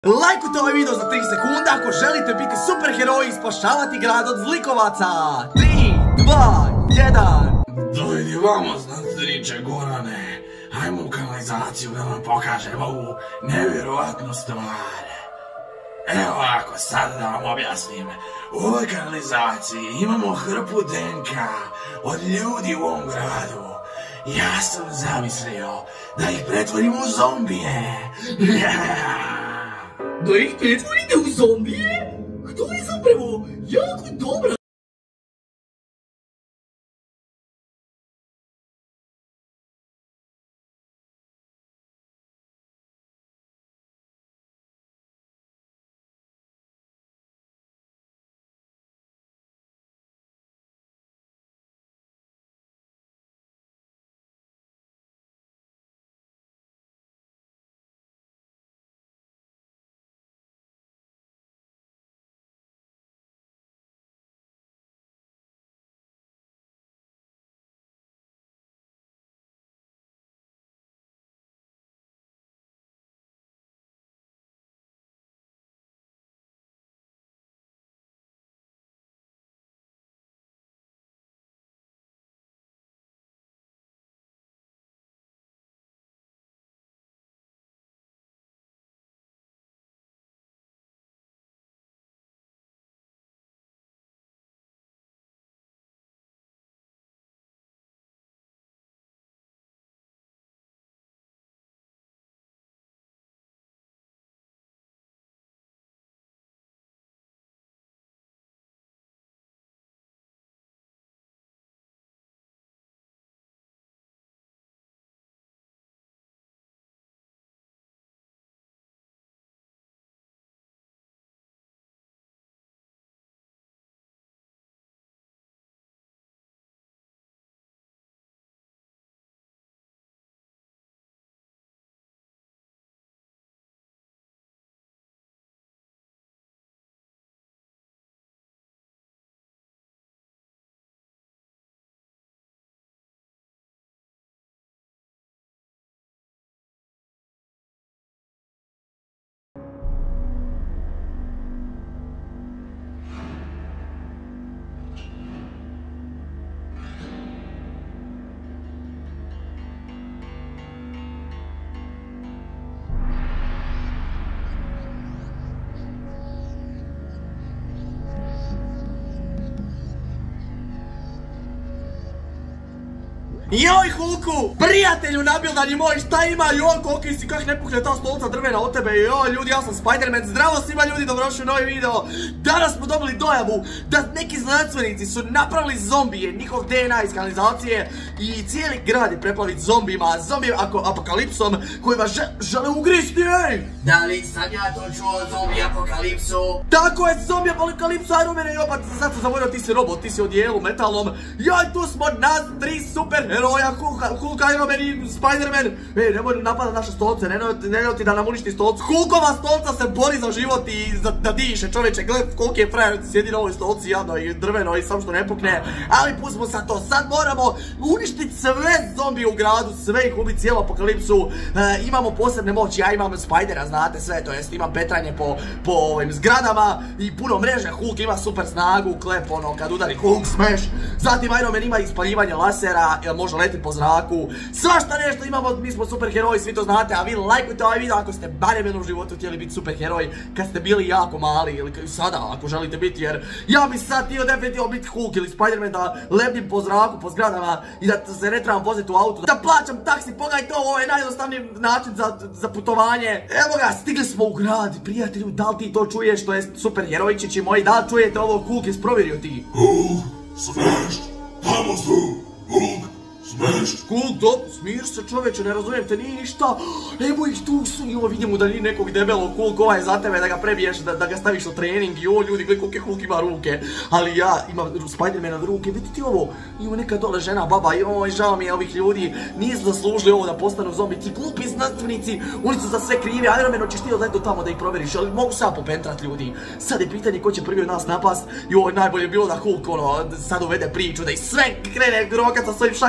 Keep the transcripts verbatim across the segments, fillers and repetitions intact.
Lajkujte ovaj video za tri sekunde ako želite biti superheroji i spašavati grad od zlikovaca. tri, dva, jedan. Dojdi vamo, znatriče Gorane. Hajmo u kanalizaciju da vam pokažem ovu nevjerovatnu stvar. Evo ovako, sad da vam objasnim. U ovoj kanalizaciji imamo hrpu D N K od ljudi u ovom gradu. Ja sam zamislio da ih pretvorimo u zombije. Da ih pretvorite u zombije? To je zapravo jako dobra. Joj Hulku, prijatelju nabildani moj, šta ima, joj koliki si, kak ne pukne ta stolica drvena od tebe, joj ljudi, ja sam Spider-Man, zdravo svima ljudi, dobrodošli u novi video. Danas smo dobili dojavu da neki znanstvenici su napravili zombije, njihov D N A iz kanalizacije i cijeli grad je preplavit zombijima, zombi apokalipsom koji vas žele ugristi, ej! Da li sam ja to čuo, zombi apokalipsu? Tako je, zombi apokalipsu, Iron Man, joj pa sad sam zaboravio, ti si robot, ti si u dijelu metalnom, joj tu smo nas tri super heroja, Hulk, Iron Man i Spider-Man. Ej, nemoj napada naše stolce, nemoj ti da nam uništi stolcu. Hulkova stolca se bori za život i da diše, čovječe, gled koliki je frajer, sjedi na ovoj stolci jadno i drveno i sam što ne pukne. Ali pustimo sad to, sad moramo uništiti sve zombije u gradu, sve ih ubiti, cijelu apokalipsu. Imamo posebne moći, ja imam Spidera, znate sve, to jest imam petranje po ovim zgradama i puno mreže. Hulk ima super snagu, klep ono, kad udari Hulk smash. Zatim Iron Man ima ispaljivanje lasera, može leti po zraku, svašta nešto imamo, mi smo superheroji, svi to znate, a vi lajkujte ovaj video ako ste barem jednom u životu htjeli biti superheroji kad ste bili jako mali ili sada ako želite biti, jer ja bi sad htio definitivno biti Hulk ili Spider-Man da lebdim po zraku, po zgradama i da se ne trebam voziti u autu, da plaćam taksi, pogledajte ovo, ovo je najjednostavniji način za putovanje. Evo ga, stigli smo u grad, prijatelju, da li ti to čuješ, to jest superherojčići moji, da li čujete ovo, Hulk je sprovjerio ti? Hulk, smash, tamo su, Hulk. Hulk, dobro, smir se čoveče, ne razumijem te, nije ništa. Evo ih tu su, joj, vidimo da nije nekog debelog, Hulk, ovaj je za tebe da ga prebiješ, da ga staviš u trening. Joj, ljudi, gledaj kolike Hulk ima ruke. Ali ja imam Spider-Manove ruke, vidi ti ovo, ima neka dole žena, baba, joj, žao mi je ovih ljudi, nisu zaslužili ovo da postanu zombi, ti glupi znanstvenici, oni su za sve krivi. Iron Man, hoćeš ti odleti do tamo da ih provjeriš, ali mogu sad popentrat ljudi. Sad je pitanje ko će prvi od nas napast. Joj, najbolje je bilo da Hulk, ono, sad uvede priču, da ih sve krene grokat sa svojim šakama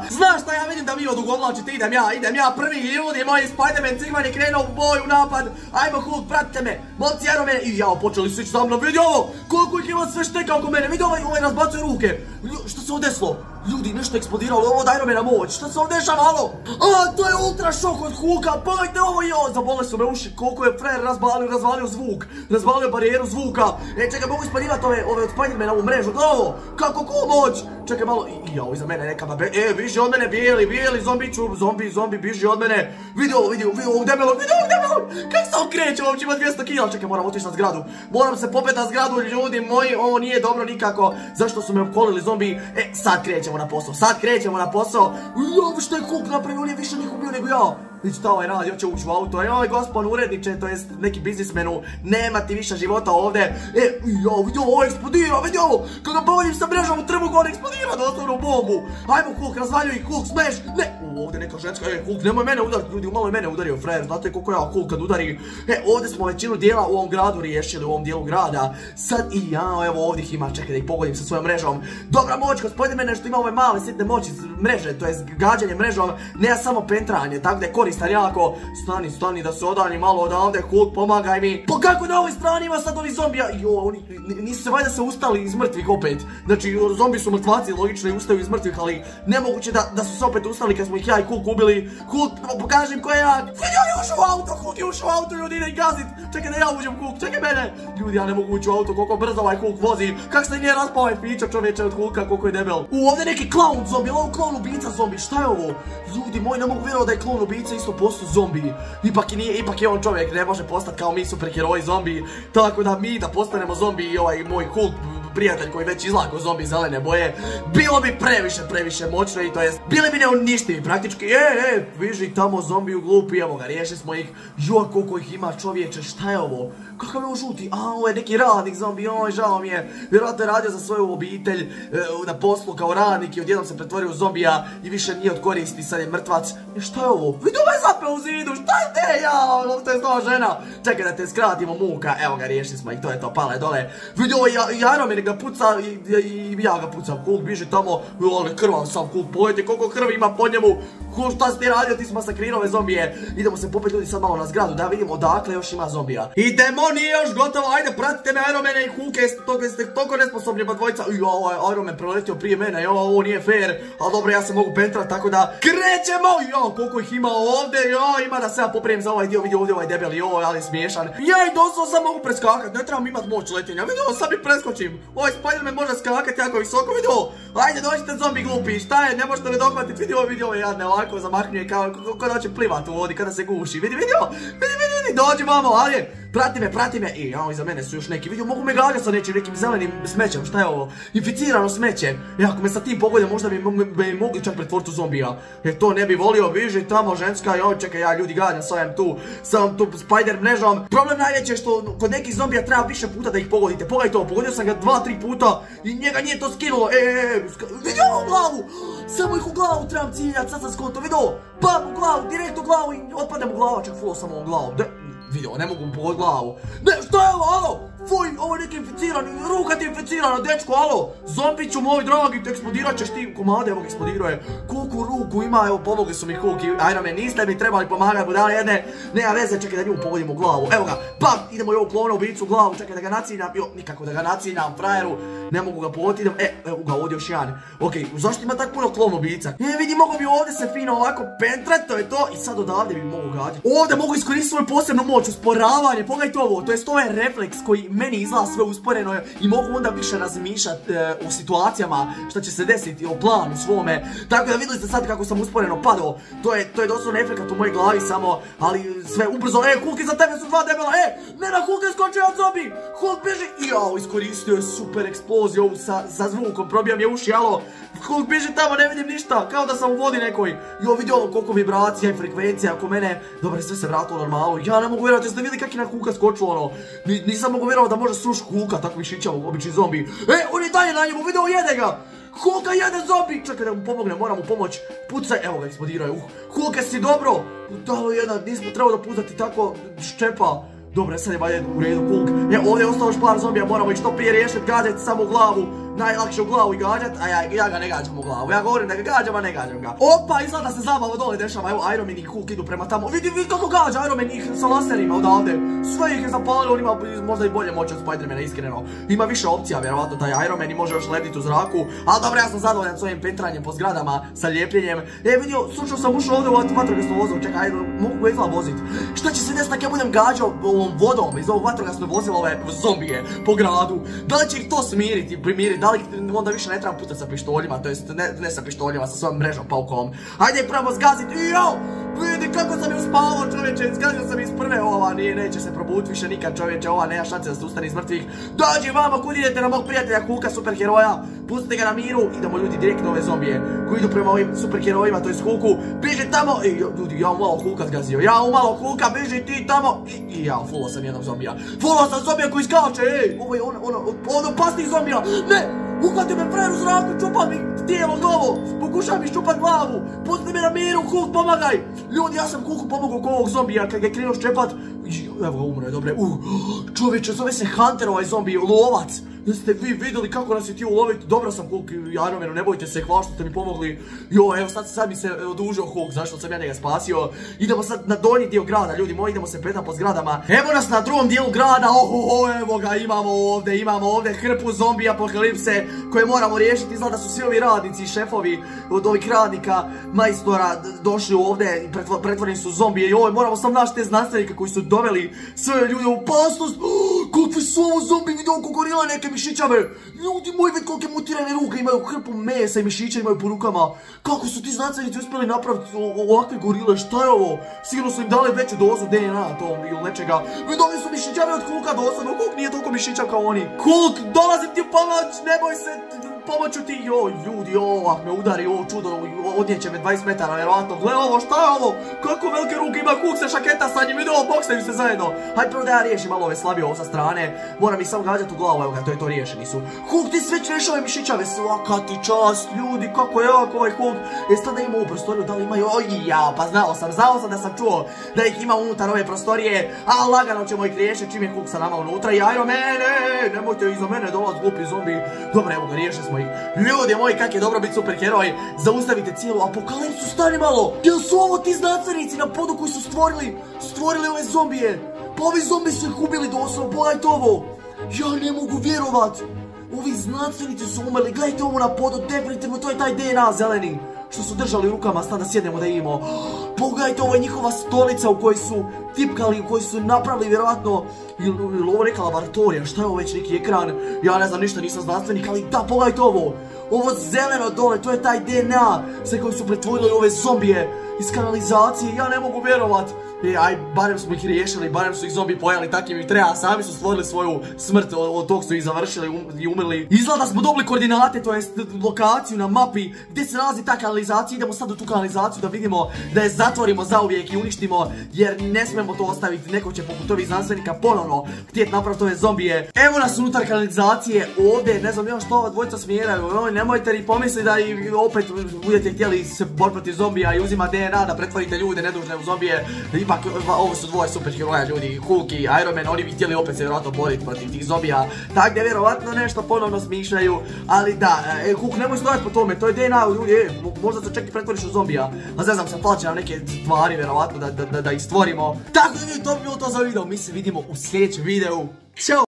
Znaš šta, ja vidim da vi odugovlačite, idem ja, idem ja prvi, ljudi moji, Spider-Man Cigman je krenuo u boju, napad, ajmo Hulk, pratite me, momci Iron Man, i jao, počeli su ići za mnom, vidi ovo, koliko ih ima sve šteka oko mene, vidi ovaj, ovaj razbacuje ruke, što se ovdje desilo? Ljudi, nešto je eksplodiralo, ovo od Iron Mana moć, šta se ovdje dešava, alo? A, to je ultra šok od Hulka, pogledajte ovo i ovo, zabole su me uši, koliko je frajer razvalio, razvalio zvuk, razvalio barijeru zvuka. E, čekaj, mogu ispaljivati ove, ove od Spider-Mana ovu mrežu, gledaj ovo, kako cool moć. Čekaj malo, i jao, iza mene neka babe, e, biži od mene, bijeli, bijeli, zombiću, zombi, zombi, biži od mene. Vidi ovo, vidi, vidi ovog debelog, vidi ovog debelog, kak se on kreće, ovo će ima dvjesto kila, čekaj, moram otići na zgradu, moram se popet na zgradu, ljudi moji, ovo nije dobro nikako, zašto su me opkolili zombi, e, sad krećemo na posao, sad krećemo na posao, jao, što je Hulk napravio, on je više njih ubio nego ja. Vidi šta ovaj radi, hoće ući u auto, joj gospon uredniče, to jest neki biznismenu, nema ti više života ovdje. E, jao, vidi ovo, eksplodira, vidi ovo, kada povodim sa mrežom u trbugu, on eksplodira doslovno u bombu. Ajmo Hulk, razvaljuj ih, Hulk, smeš, ne, u, ovdje neka ženska, e, Hulk, nemoj mene udariti, ljudi, malo je mene udario frajer, znate koliko ja Hulk kad udari. E, ovdje smo većinu dijela u ovom gradu riješili, u ovom dijelu grada, sad i ja, evo ovdje ih ima, čekaj da ih pogodim sa svojom mrežom. Dobra moć, gospodine mene što ima ove male sitne moći mreže, to jest gađanje mrežom, ne samo pentranje, tako da je koristan jako. Stani, stani da se odani malo odavde, Hulk, pomagaj mi. Pa kako na ovoj strani ima sad ovi zombija? Jo, oni nisu se valjda se ustali iz mrtvih opet. Znači, zombi su mrtvaci, logično i ustaju iz mrtvih, ali nemoguće da, da su se opet ustali kad smo ih ja i Hulk ubili. Hulk, pokažem ko je ja. Vidi, on je ušao u auto, Hulk je ušao u auto, ljudi, ide i gazit. Čekaj da ja uđem, Hulk, čekaj mene. Ljudi, ja ne mogu ući u auto, koliko brzo ovaj Hulk vozi. Kak se nije raspao ovaj fiča čovječe od Hulka, koliko je debel. U, ovdje neki clown zombi, ovo clown ubica zombi, šta je ovo? Ljudi moji, ne mogu vjerovati da je clown ubica isto posto zombi. Ipak, nije, ipak je on čovjek, ne može postati kao mi superheroji zombi. Tako da mi da postanemo zombi i ovaj moj Hulk prijatelj koji već izlako zombi zelene boje, bilo bi previše, previše moćno i to jest, bili bi neuništivi praktički. E, e, viži tamo zombi u glupi, evo ga, riješili smo ih. Joj, koliko ih ima čovječe, šta je ovo? Kakav je ovo žuti? A, ovo je neki radnik zombi, oj, žao mi je. Vjerojatno je radio za svoju obitelj, e, na poslu kao radnik i odjednom se pretvorio u zombija i više nije od koristi, sad je mrtvac. E, šta je ovo? Vidi, ovo je zapeo u zidu, šta je te, ja, to je stava žena. Čekaj da te skratimo muka, evo ga, riješili smo ih, to je to, pale dole. Vidi, ovo je Iron Man ga puca i, i, i ja ga pucam. Hulk biži tamo, ali krvav sam Hulk, pogledajte koliko krvi ima po njemu. Hulk, šta si ti radio, ti si masakrirao ove zombije. Idemo se popet ljudi sad malo na zgradu da vidimo odakle još ima zombija. Idemo, nije još gotovo, ajde pratite me Iron Mane i Hulke, ste, ste toliko nesposobni ba dvojica. I ovo je Iron Man preletio prije mene, jo, ovo nije fair, ali dobro, ja se mogu pentrati, tako da krećemo. Jo, koliko ih ima ovdje, jo, ima da se ja popravim za ovaj dio, vidio ovdje ovaj debeli, jo, ali smiješan. Ja i doslovno sam mogu preskakat, ne trebam imat moć letenja, vidio, sad mi preskočim. Ovaj Spider-Man može skakati jako visoko, vidio. Ajde, dođite zombi glupi, šta je, ne možete me dohvatiti, vidio, vidio, jadne, ovako zamahnije kao kada hoće plivat u vodi, kada se guši, vidi, vidio, vidi, vidi, vidi, dođi mamo, ajde, prati me, prati me, i jao, iza mene su još neki, vidio, mogu me gađati sa nečim, nekim zelenim smećem, šta je ovo, inficirano smeće, e, ako me sa tim pogodem, možda bi me mogli čak pretvoriti u zombija, jer to ne bi volio, biži tamo ženska, joj, čekaj, ja ljudi gađam, sam tu, sam tu Spider mrežom, problem najveće je što kod nekih zombija treba više puta da ih pogodite, pogledaj to, pogodio sam ga dva, tri puta i njega nije to skinulo, e, e, e, vidio u glavu, samo ih u glavu trebam ciljati, sad sam skonto, vidio, pam u glavu, direkt u glavu i otpadem u glavu, čak fulo samo u glavu, de, vidio, ne mogu mu pogoditi glavu, ne, šta je ovo, alo, fuj, ovo je neki inficirani, ruka ti inficirana, dečko, alo, zombiću moj dragi, te eksplodirat ćeš ti komade, evo ga eksplodirao je, koliko ruku ima, evo, pomogli su mi Hulk i Iron Man, niste mi trebali pomagati, budale jedne, nema veze, čekaj da nju pogodim u glavu, evo ga, pam, idemo i ovo klona ubicu u glavu, čekaj da ga naciljam, jo, nikako da ga naciljam, frajeru, ne mogu ga pogoditi, idem, e, evo ga, ovdje još jedan, okej, zašto ima tako puno klon ubica, e, vidi, mogu bi ovdje se fino ovako pentrat, to je to, i sad odavde bi mogu gađati, ovdje mogu iskoristiti svoju posebnu moć, usporavanje, pogledajte ovo, to jest ovo je refleks koji meni izgleda sve usporeno i mogu onda više razmišljati e, o situacijama što će se desiti, o planu svome, tako da vidjeli ste sad kako sam usporeno padao, to je, to je doslovno efekat u mojoj glavi samo, ali sve ubrzo, e, Hulk iza tebe su dva debela, e, ne na Hulk je skočio od zombi, Hulk bježi, jao, iskoristio je super eksploziju ovu sa, sa zvukom, probijam je uši, alo, Hulk bježi tamo, ne vidim ništa, kao da sam u vodi nekoj, jo, vidio ovo koliko vibracija i frekvencija oko mene, dobro, sve se vratilo normalno, ja ne mogu vjerovati, jeste vidjeli kak je na Hulka skočilo ono, Ni, nisam mogu vjerovati da može sruš Hulka, tako mišićav, obični zombi, e, on je dalje na njemu, vidio, jede ga, Hulka jede zombi, čekaj da mu pomogne, moram mu pomoć, pucaj, evo ga, eksplodirao je, uh, Hulk, jesi dobro, dalo jedan, nismo trebao da pucati tako ščepa, Dobro, sad je valje u redu Hulk. E, ovdje je ostalo još par zombija, moramo ih što prije riješiti, gađati samo u glavu. Najlakše u glavu i gađat, a ja, ja ga ne gađam u glavu. Ja govorim da ga gađam, a ne gađam ga. Opa, izgleda se zabava dole dešava. Evo, Iron Man i Hulk idu prema tamo. Vidi, vidi kako gađa Iron Man ih sa laserima odavde. Sve ih je zapalio, on ima možda i bolje moći od Spidermana, iskreno. Ima više opcija, vjerovatno, taj Iron Man i može još lebditi u zraku. Ali dobro, ja sam zadovoljan s ovim pentranjem po zgradama, sa lijepljenjem. E, vidio, slučao sam ušao ovdje u vatrogasnu vozu. Čekaj, ajde, mogu ga izgleda voziti. Šta će se desiti ako ja budem gađao ovom vodom iz ovog vatrogasnog vozila ove zombije po gradu? Da li će ih to smiriti, primiriti? Da li onda više ne trebam putati sa pištoljima, to jest ne, ne sa pištoljima, sa svojom mrežom paukom. Ajde, probamo zgaziti, jao! Vidi kako sam je uspavao, čovječe, zgazio sam iz prve, ova nije, neće se probuditi više nikad, čovječe, ova nema šanse da se ustane iz mrtvih. Dođi vama, kud idete na mog prijatelja Hulka, superheroja, pustite ga na miru, idemo ljudi direktno ove zombije koji idu prema ovim superherojima, to jest Hulku, biži tamo, i ljudi, ja umalo Hulka zgazio, ja umalo Hulka, biži ti tamo, i, i ja, fulao sam jednog zombija, fulao sam zombija koji skače, ej, ovo je ono, ono, ono, opasnih zombija, ne! Uhvatio me frajer u zraku, čupa mi tijelo novo, pokušaj mi ščupat glavu, pusti me na miru, Hulk, pomagaj! Ljudi, ja sam Hulku pomogao oko ovog zombija, kad ga je krenuo ščepat, evo ga umro je, dobre, uh, čovječe, zove se Hunter ovaj zombi, lovac! Jeste vi vidjeli kako nas je ti uloviti? Dobro sam Hulk i Iron Manu, ne bojte se, hvala što ste mi pomogli. Jo, evo sad, sad mi se odužio Hulk, zašto sam ja njega spasio. Idemo sad na donji dio grada, ljudi moji, idemo se petati po zgradama. Evo nas na drugom dijelu grada, ohoho, evo ga, imamo ovdje, imamo ovdje hrpu zombi apokalipse koje moramo riješiti. Izgleda da su svi ovi radnici i šefovi od ovih radnika, majstora, došli ovdje i pretvoreni su zombije. Joj, moramo sam naći te znanstvenike koji su doveli sve ljude u opasnost. Kakvi su ovo zombi, vidio oko gorila neke mišićave. Ljudi moji, već kolike mutirane ruke, imaju hrpu mesa i mišića imaju po rukama. Kako su ti znanstvenici uspjeli napraviti ovakve gorile, šta je ovo? Sigurno su im dali veću dozu D N A tom ili nečega. Vidjeli su mišićave od Hulka doslovno, Hulk nije toliko mišićav kao oni. Hulk, dolazim ti u pomoć, ne boj se, pomoću ti. Joj, ljudi, ovo me udari, ovo čudo, odnijeće me dvadeset metara, vjerovatno. Gle ovo, šta je ovo? Kako velike ruke ima Hulk se šaketa sa njim, vidi ovo, boksaju se zajedno. Hajde prvo da ja riješim malo ove slabije ovo sa strane. Moram ih samo gađati u glavu, evo ga, to je to, riješeni su. Hulk, ti sve ćeš ove mišićave, svaka ti čast, ljudi, kako je jak ovaj Hulk. Jeste da ima ovu prostoriju, da li imaju, oj ja, pa znao sam, znao sam da sam čuo da ih ima unutar ove prostorije, a lagano ćemo ih riješiti čim je Hulk sa nama unutra. I Iron Man, ne, nemojte iza mene dolaz glupi zombi. Dobro, evo ga, riješili smo ih. Ljudi moji, kak je dobro biti superheroj, zaustavite cijelu apokalipsu, stani malo. Jel su ovo ti znanstvenici na podu koji su stvorili, stvorili ove zombije? Pa ovi zombi su ih ubili doslovno, pogledajte ovo. Ja ne mogu vjerovat. Ovi znanstvenici su umrli, gledajte ovo na podu, definitivno to je taj D N A zeleni što su držali u rukama, sada sjednemo da imamo. Pogledajte, ovo je njihova stolica u kojoj su tipkali, u kojoj su napravili vjerojatno, ili ovo neka laboratorija, šta je ovo već neki ekran, ja ne znam ništa, nisam znanstvenik, ali da, pogledajte ovo. Ovo zeleno dole, to je taj D N A sve koji su pretvorili ove zombije iz kanalizacije, ja ne mogu vjerovat. E, aj, barem smo ih riješili, barem su ih zombi pojeli, takim ih treba, sami su stvorili svoju smrt, od tog su ih završili i umrli. Izgleda smo dobili koordinate, to jest lokaciju na mapi gdje se nalazi ta kanalizacija, idemo sad u tu kanalizaciju da vidimo, da je zatvorimo zauvijek i uništimo, jer ne smemo to ostaviti, neko će poput ovih znanstvenika ponovno htjeti napraviti ove zombije. Evo nas unutar kanalizacije, ovdje, ne znam još što ova dvojica smjeraju, nemojte ni pomisliti da i opet budete htjeli se boriti protiv zombija i uzima D N A da pretvorite ljude nedužne u zombije. Ipak, ovo su dvoje superheroja ljudi, Hulk i Iron Man, oni bi htjeli opet se vjerojatno boriti protiv tih zombija, tako da vjerojatno nešto ponovno smišljaju, ali da, e, Hulk nemoj stojati po tome, to je D N A u ljudi, e, možda se čak i pretvoriš u zombija, a ne znam, sad plaće nam neke stvari vjerojatno da, da, da, da ih stvorimo. Tako da to bi bilo to za video, mi se vidimo u sljedećem videu, ćao!